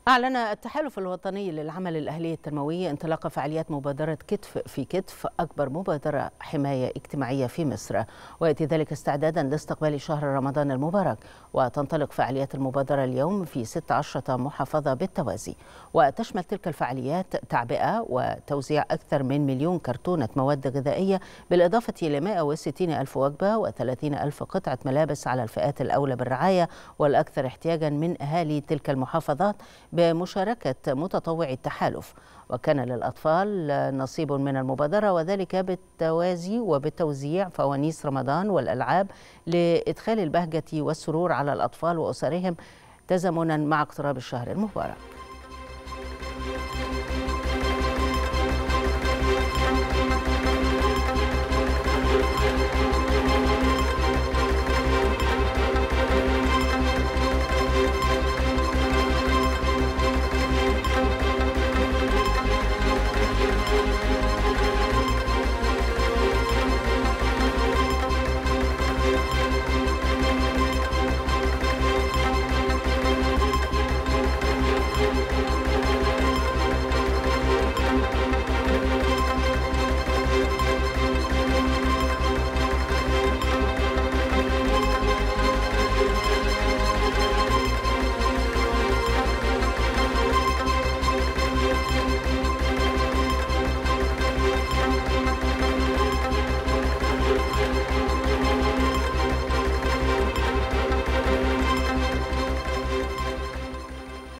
أعلن التحالف الوطني للعمل الأهلي التنموي انطلاق فعاليات مبادرة كتف في كتف، أكبر مبادرة حماية اجتماعية في مصر، ويأتي ذلك استعدادا لاستقبال شهر رمضان المبارك. وتنطلق فعاليات المبادرة اليوم في 16 محافظة بالتوازي، وتشمل تلك الفعاليات تعبئة وتوزيع أكثر من 1,000,000 كرتونة مواد غذائية، بالإضافة إلى 160 ألف وجبة و30 ألف قطعة ملابس على الفئات الأولى بالرعاية والأكثر احتياجا من أهالي تلك المحافظات، بمشاركة متطوعي التحالف. وكان للأطفال نصيب من المبادرة، وذلك بالتوازي وبتوزيع فوانيس رمضان والألعاب لإدخال البهجة والسرور على الأطفال وأسرهم تزامنا مع اقتراب الشهر المبارك.